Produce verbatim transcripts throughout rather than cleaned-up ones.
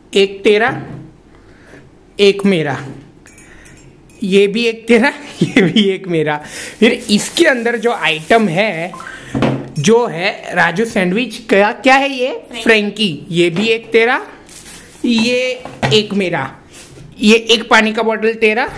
एक तेरा, एक मेरा, ये भी एक तेरा, ये भी एक मेरा। फिर इसके अंदर जो आइटम है जो है राजू सैंडविच का, क्या है ये? फ्रैंकी। ये भी एक तेरा, ये एक मेरा, ये एक पानी का बोतल तेरा,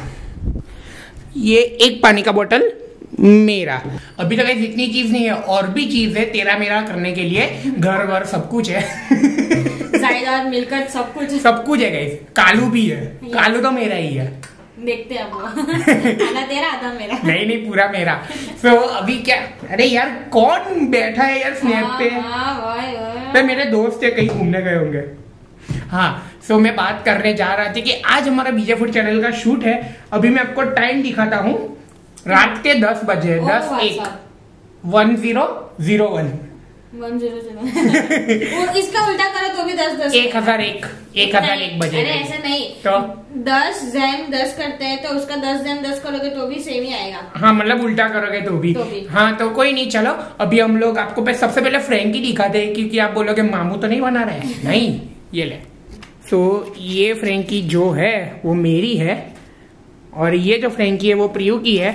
ये एक पानी का बोतल मेरा। अभी तक इतनी चीज नहीं है, और भी चीज है तेरा मेरा करने के लिए। घर वर सब कुछ है, जायदाद मिलकर सब कुछ सब कुछ है गाइस। कालू भी है, कालू तो मेरा ही है। देखते हैं अब आधा तेरा आधा मेरा। नहीं नहीं, पूरा मेरा। तो अभी क्या, अरे यार कौन बैठा है यार स्नैप पे? तो मेरे दोस्त है, कहीं घूमने गए होंगे। हाँ, सो मैं बात करने जा रहा था कि आज हमारा बीजे फूड चैनल का शूट है। अभी मैं आपको टाइम दिखाता हूँ, रात के दस बजे, दस एक one zero zero one one zero zero इसका उल्टा करो तो भी दस दस एक हजार एक एक हजार एक बजे। अरे ऐसे नहीं, तो दस जैम दस करते हैं तो उसका दस जैम दस करोगे तो भी सेम ही आएगा। हाँ, मतलब उल्टा करोगे तो भी, तो भी। हाँ तो कोई नहीं। चलो अभी हम लोग आपको पे सबसे पहले फ्रैंकी दिखाते हैं, क्योंकि आप बोलोगे मामू तो नहीं बना रहे हैं। नहीं, ये ले। तो ये फ्रैंकी जो है वो मेरी है, और ये जो फ्रैंकी है वो प्रियू की है।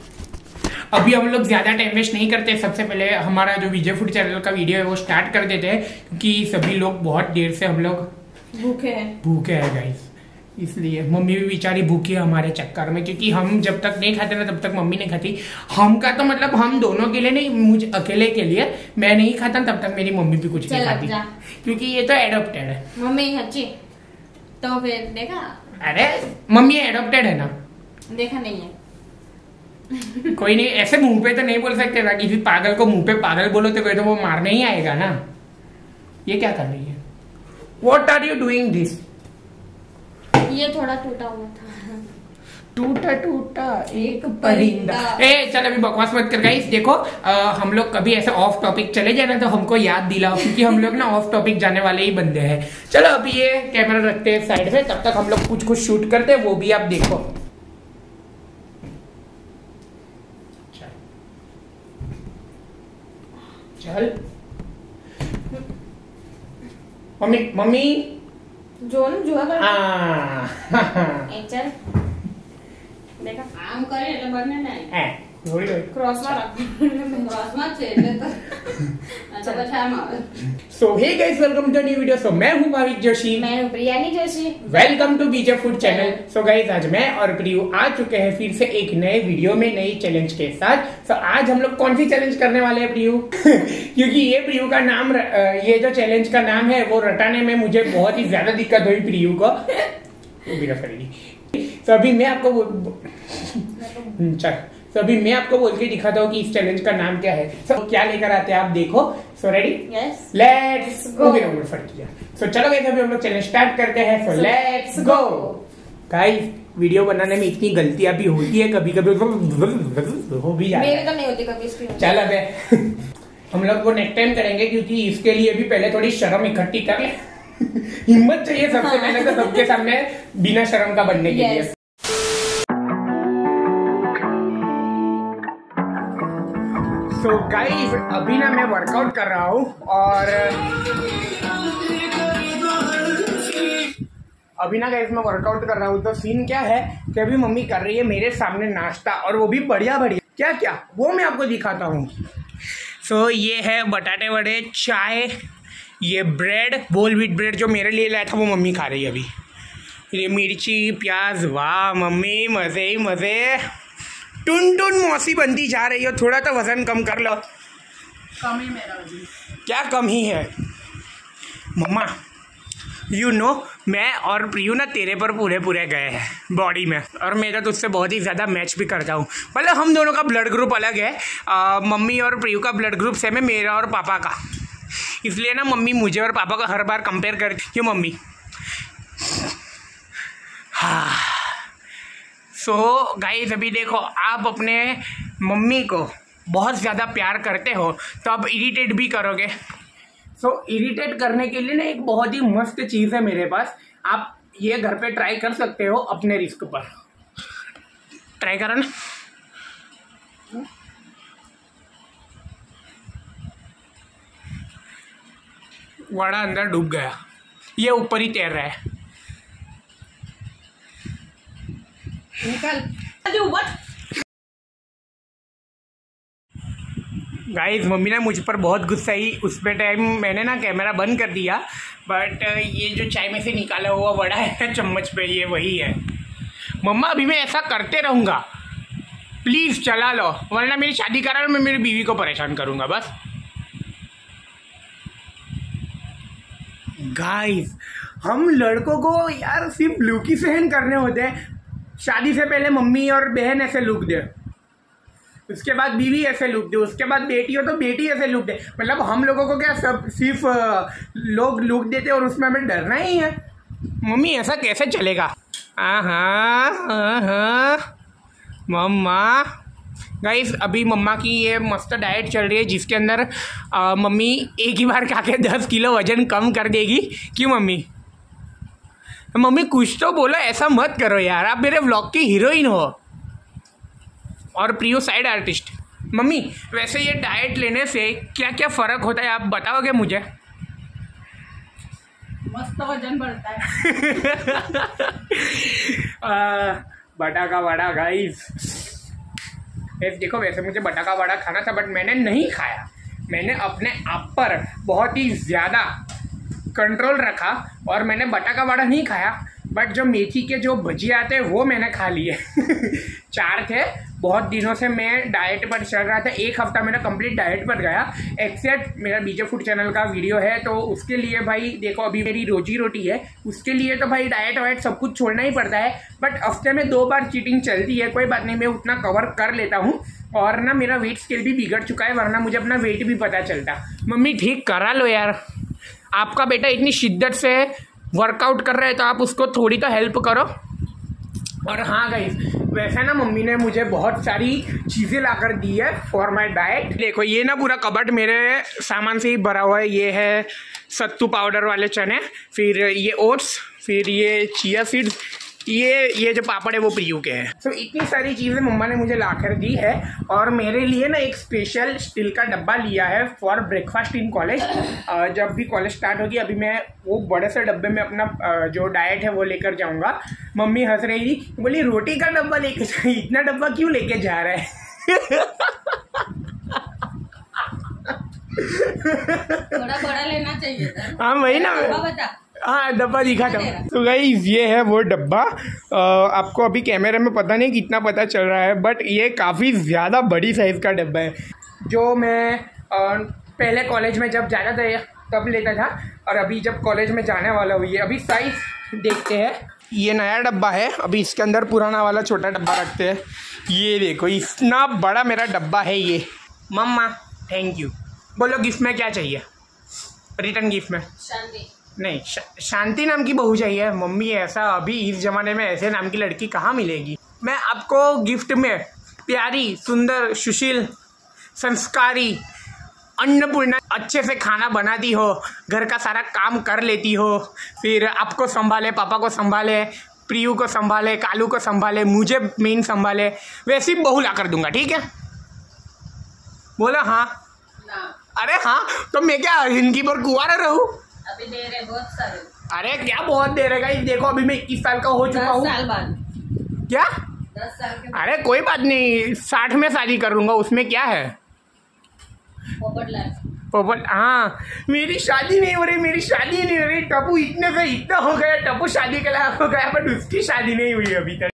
अभी हम लोग ज्यादा टाइम वेस्ट नहीं करते, सबसे पहले हमारा जो विजय फूड चैनल का वीडियो है वो स्टार्ट कर देते हैं, क्योंकि सभी लोग बहुत देर से हम लोग भूखे हैं भूखे हैं गाइस। इसलिए मम्मी भी बेचारी भूखी है हमारे चक्कर में, क्योंकि हम जब तक नहीं खाते ना तब तक मम्मी नहीं खाती। हम का तो मतलब हम दोनों के लिए नहीं, मुझे अकेले के लिए। मैं नहीं खाता तब तक मेरी मम्मी भी कुछ नहीं खाती, क्योंकि ये तो एडॉप्टेड है। मम्मी अच्छी तो फिर देखा। अरे मम्मी एडॉप्टेड है ना, देखा नहीं है। कोई नहीं, ऐसे मुंह पे तो नहीं बोल सकते ना, किसी पागल को मुंह पे पागल बोलो तो कोई तो वो मारने ही आएगा ना। ये क्या कर रही है? What are you doing this? ये थोड़ा टूटा हुआ था। टूटा टूटा एक परिंदा। ए चल अभी बकवास मत कर गाइस। देखो आ, हम लोग कभी ऐसे ऑफ टॉपिक चले जाए ना तो हमको याद दिलाओ, क्योंकि हम लोग ना ऑफ टॉपिक जाने वाले ही बंदे हैं। चलो अभी ये कैमरा रखते हैं साइड में, तब तक हम लोग कुछ कुछ शूट करते हैं, वो भी आप देखो। चल मम्मी मम्मी जो न जुआ कर। हाँ चल देखा काम करे એટલે બને નહીં હે જોઈ લો ક્રોસ માં રાખ ક્રોસ માં છે એટલે તો अच्छा अच्छा આમ આવે। So hey guys, welcome to new video. So मैं हूं भाविक जोशी, मैं हूं Priyani Joshi. Welcome to BJ food channel. So guys, आज मैं और प्रियू आ चुके हैं फिर से एक नए वीडियो में, नई चैलेंज के साथ। सो आज हम लोग कौन सी चैलेंज करने वाले हैं प्रियू? क्योंकि ये प्रियू का नाम, ये जो चैलेंज का नाम है वो रटाने में मुझे बहुत ही ज्यादा दिक्कत हुई प्रियू को। वो भी रख रही। तो अभी मैं आपको चल तो अभी मैं आपको बोल के दिखाता हूँ कि इस चैलेंज का नाम क्या है। सो so, क्या लेकर आते हैं आप देखो। So ready? Yes, let's go. So चलो गाइस, अभी हम लोग चैलेंज स्टार्ट करते हैं। So let's go. Guys, video बनाने में इतनी गलतियां भी होती है, कभी कभी हो भी जाता है। मेरे तो नहीं होती कभी इसकी। चल अबे हम लोग वो नेक्स्ट टाइम करेंगे, क्योंकि इसके लिए भी पहले थोड़ी शर्म इकट्ठी कर ले। हिम्मत चाहिए सबसे पहले तो सबके सामने बिना शर्म का बनने के लिए। सो so गाइस, अभी ना मैं वर्कआउट कर रहा हूँ, और अभी ना गाइस मैं वर्कआउट कर रहा हूँ। तो सीन क्या है कि अभी मम्मी कर रही है मेरे सामने नाश्ता, और वो भी बढ़िया बढ़िया। क्या क्या वो मैं आपको दिखाता हूँ। सो so, ये है बटाटे वड़े, चाय, ये ब्रेड, बोल व्हीट ब्रेड जो मेरे लिए लाया था वो मम्मी खा रही है अभी। ये मिर्ची प्याज, वाह मम्मी मजे ही मजे। टुन टुन मौसी बनती जा रही हो, थोड़ा तो वजन कम कर लो। कम ही मेरा वजन। क्या कम ही है मम्मा? यू नो मैं और प्रियू ना तेरे पर पूरे पूरे गए हैं बॉडी में, और मेरा तो उससे बहुत ही ज़्यादा मैच भी करता हूँ। मतलब हम दोनों का ब्लड ग्रुप अलग है। आ, मम्मी और प्रियू का ब्लड ग्रुप सेम है, मेरा और पापा का। इसलिए ना मम्मी मुझे और पापा को हर बार कंपेयर कर, क्यों मम्मी? हाँ। सो so, गाइस अभी देखो, आप अपने मम्मी को बहुत ज़्यादा प्यार करते हो तो आप इरिटेट भी करोगे। सो so, इरिटेट करने के लिए ना एक बहुत ही मस्त चीज़ है मेरे पास। आप ये घर पे ट्राई कर सकते हो अपने रिस्क पर। ट्राई करो ना। वड़ा अंदर डूब गया। ये ऊपर ही तैर रहा है। गाइस मम्मी ने मुझ पर बहुत गुस्सा ही उस पे टाइम मैंने ना कैमरा बंद कर दिया, बट ये जो चाय में से निकाला हुआ बड़ा है चम्मच पे, ये वही है। मम्मा अभी मैं ऐसा करते रहूँगा, प्लीज़ चला लो, वरना मेरी शादी करा लो, मैं मेरी बीवी को परेशान करूँगा बस। गाइस हम लड़कों को यार सिर्फ लुक ही सहन करने होते हैं। शादी से पहले मम्मी और बहन ऐसे लुक दे, उसके बाद बीवी ऐसे लुक दे, उसके बाद बेटी हो तो बेटी ऐसे लुक दे। मतलब हम लोगों को क्या सब सिर्फ लोग लुक देते और उसमें हमें डरना ही है। मम्मी ऐसा कैसे चलेगा? हाँ हाँ मम्मा। गाइस अभी मम्मा की ये मस्त डाइट चल रही है जिसके अंदर आ, मम्मी एक ही बार खा के दस किलो वजन कम कर देगी। क्यों मम्मी? मम्मी कुछ तो बोलो, ऐसा मत करो यार, आप मेरे व्लॉग की हीरोइन हो और प्रियो साइड आर्टिस्ट। मम्मी वैसे ये डाइट लेने से क्या क्या फ़र्क होता है आप बताओगे मुझे? मस्त वजन बढ़ता है। आ, बटा का वड़ा गाइस, देखो वैसे मुझे बटा का वड़ा खाना था बट मैंने नहीं खाया। मैंने अपने आप पर बहुत ही ज़्यादा कंट्रोल रखा और मैंने बटा का वड़ा नहीं खाया, बट जो मेथी के जो भजिया आते हैं वो मैंने खा लिए। चार थे। बहुत दिनों से मैं डाइट पर चल रहा था, एक हफ्ता मेरा कंप्लीट डाइट पर गया। एक्सेप्ट मेरा बीजे फूड चैनल का वीडियो है तो उसके लिए भाई देखो अभी मेरी रोजी रोटी है, उसके लिए तो भाई डाइट वाइट सब कुछ छोड़ना ही पड़ता है। बट हफ्ते में दो बार चीटिंग चलती है, कोई बात नहीं, मैं उतना कवर कर लेता हूँ। और ना मेरा वेट स्केल भी बिगड़ चुका है, वरना मुझे अपना वेट भी पता चलता। मम्मी ठीक करा लो यार, आपका बेटा इतनी शिद्दत से वर्कआउट कर रहा है तो आप उसको थोड़ी तो हेल्प करो। और हाँ गाइस वैसे ना मम्मी ने मुझे बहुत सारी चीज़ें ला कर दी है फॉर माई डाइट। देखो ये ना पूरा कबर्ड मेरे सामान से ही भरा हुआ है। ये है सत्तू पाउडर वाले चने, फिर ये ओट्स, फिर ये चिया सीड्स, ये ये जो पापड़ है वो प्रियू के हैं। तो so, इतनी सारी चीज़ें मम्मा ने मुझे ला कर दी है। और मेरे लिए ना एक स्पेशल स्टील का डब्बा लिया है फॉर ब्रेकफास्ट इन कॉलेज। जब भी कॉलेज स्टार्ट होगी अभी मैं वो बड़े से डब्बे में अपना जो डाइट है वो लेकर जाऊंगा। मम्मी हंस रही थी, बोली रोटी का डब्बा लेके जा, इतना डब्बा क्यों लेके जा रहा है? थोड़ा बड़ा लेना चाहिए था। हाँ वही ना, हाँ डब्बा दिखा था। तो गाइस ये है वो डब्बा। आपको अभी कैमरे में पता नहीं कितना पता चल रहा है, बट ये काफ़ी ज़्यादा बड़ी साइज़ का डब्बा है जो मैं आ, पहले कॉलेज में जब जाता था तब लेता था, और अभी जब कॉलेज में जाने वाला हुई है। अभी साइज़ देखते हैं, ये नया डब्बा है, अभी इसके अंदर पुराना वाला छोटा डब्बा रखते हैं। ये देखो इतना बड़ा मेरा डब्बा है ये। मम्मा थैंक यू। बोलो गिफ्ट में क्या चाहिए? रिटर्न गिफ्ट में शांति नहीं, शा, शांति नाम की बहू चाहिए। मम्मी ऐसा अभी इस ज़माने में ऐसे नाम की लड़की कहाँ मिलेगी? मैं आपको गिफ्ट में प्यारी, सुंदर, सुशील, संस्कारी, अन्नपूर्णा, अच्छे से खाना बनाती हो, घर का सारा काम कर लेती हो, फिर आपको संभाले, पापा को संभाले, प्रियू को संभाले, कालू को संभाले, मुझे मेन संभाले, वैसी बहू ला कर दूंगा। ठीक है? बोला हाँ ना। अरे हाँ तो मैं क्या जिंदगी भर कुंवारा रहूँ? अभी दे रहे बहुत सारे। अरे क्या बहुत देर है? देखो अभी मैं इक्कीस साल का हो चुका हूँ। दस साल बाद। क्या? दस साल के। अरे कोई बात नहीं, साठ में शादी कर लूंगा, उसमें क्या है? पोपट लाल। पोपट हाँ, मेरी शादी नहीं हो रही, मेरी शादी नहीं हो रही। टप्पू इतने से इतना हो गया, टप्पू शादी के लायक हो गया, बट उसकी शादी नहीं हुई अभी तक।